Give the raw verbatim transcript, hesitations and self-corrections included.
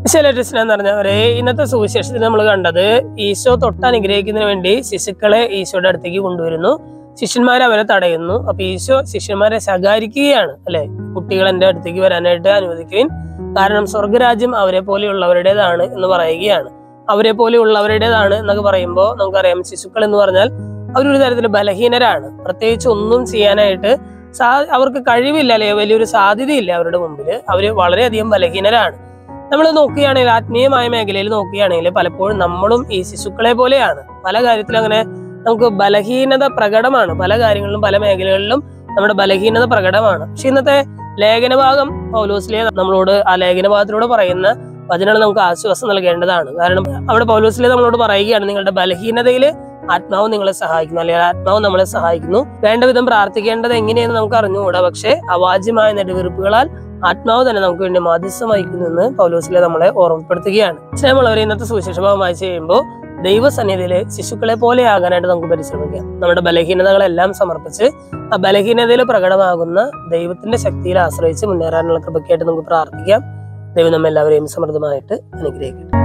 വിശാലകൃഷ്ണൻ എന്ന് പറഞ്ഞവരെ ഇന്നത്തെ സുവിശേഷത്തിൽ നമ്മൾ കണ്ടത് ഈശോ തൊട്ട് അനുഗ്രഹിക്കുന്നതിന് വേണ്ടി ശിശുക്കളെ ഈശോയുടെ അടുത്തേക്ക് കൊണ്ടുവരുന്നു. ശിഷ്യന്മാരെ അവരെ തടയുന്നു. അപ്പൊ ഈശോ ശിഷ്യന്മാരെ ശകാരിക്കുകയാണ്, അല്ലെ, കുട്ടികൾ എന്റെ അടുത്തേക്ക് വരാനായിട്ട് അനുവദിക്കുകയും, കാരണം സ്വർഗരാജ്യം അവരെ പോലെയുള്ളവരുടേതാണ് എന്ന് പറയുകയാണ്. അവരെ പോലെയുള്ളവരുടേതാണ് എന്നൊക്കെ പറയുമ്പോൾ നമുക്കറിയാം, ശിശുക്കൾ എന്ന് പറഞ്ഞാൽ അവരൊരു തരത്തിൽ ബലഹീനരാണ്. പ്രത്യേകിച്ച് ഒന്നും ചെയ്യാനായിട്ട് സാ അവർക്ക് കഴിവില്ല, അല്ലെ, വലിയൊരു സാധ്യതയില്ല അവരുടെ മുമ്പിൽ. അവര് വളരെയധികം ബലഹീനരാണ്. നമ്മൾ നോക്കുകയാണെങ്കിൽ ആത്മീയമായ മേഖലയിൽ നോക്കുകയാണെങ്കിൽ പലപ്പോഴും നമ്മളും ഈ ശിശുക്കളെ പോലെയാണ്. പല കാര്യത്തിലും അങ്ങനെ നമുക്ക് ബലഹീനത പ്രകടമാണ്. പല കാര്യങ്ങളിലും പല മേഖലകളിലും നമ്മുടെ ബലഹീനത പ്രകടമാണ്. പക്ഷെ ഇന്നത്തെ ലേഖനഭാഗം പൗലോസിലെ നമ്മളോട് ആ ലേഖനഭാഗത്തിലൂടെ പറയുന്ന വചനങ്ങൾ നമുക്ക് ആശ്വാസം നൽകേണ്ടതാണ്. കാരണം അവിടെ പൗലോസിലെ നമ്മളോട് പറയുകയാണ്, നിങ്ങളുടെ ബലഹീനതയിൽ ആത്മാവ് നിങ്ങളെ സഹായിക്കുന്നു, അല്ലെങ്കിൽ ആത്മാവ് നമ്മളെ സഹായിക്കുന്നു. വേണ്ട വിധം പ്രാർത്ഥിക്കേണ്ടത് എങ്ങനെയെന്ന് നമുക്ക് അറിഞ്ഞുകൂടാ, പക്ഷെ അവാജ്യമായ നെടുവീർപ്പുകളാൽ ആത്മാവ് തന്നെ നമുക്ക് വേണ്ടി മാധ്യസ്ഥം വഹിക്കുന്നു എന്ന് പൗലോസിലെ നമ്മളെ ഓർമ്മപ്പെടുത്തുകയാണ്. സ്നേഹമുള്ളവരെ, ഇന്നത്തെ സുവിശേഷഭാഗം വായിച്ചു കഴിയുമ്പോൾ ദൈവസന്നിധിയിലെ ശിശുക്കളെ പോലെ ആകാനായിട്ട് നമുക്ക് പരിശ്രമിക്കാം. നമ്മുടെ ബലഹീനതകളെല്ലാം സമർപ്പിച്ച് ആ ബലഹീനതയിൽ പ്രകടമാകുന്ന ദൈവത്തിന്റെ ശക്തിയിൽ ആശ്രയിച്ച് മുന്നേറാനുള്ള കൃപയ്ക്കായിട്ട് നമുക്ക് പ്രാർത്ഥിക്കാം. ദൈവം നമ്മെല്ലാവരെയും സമൃദ്ധമായിട്ട് അനുഗ്രഹിക്കട്ടെ.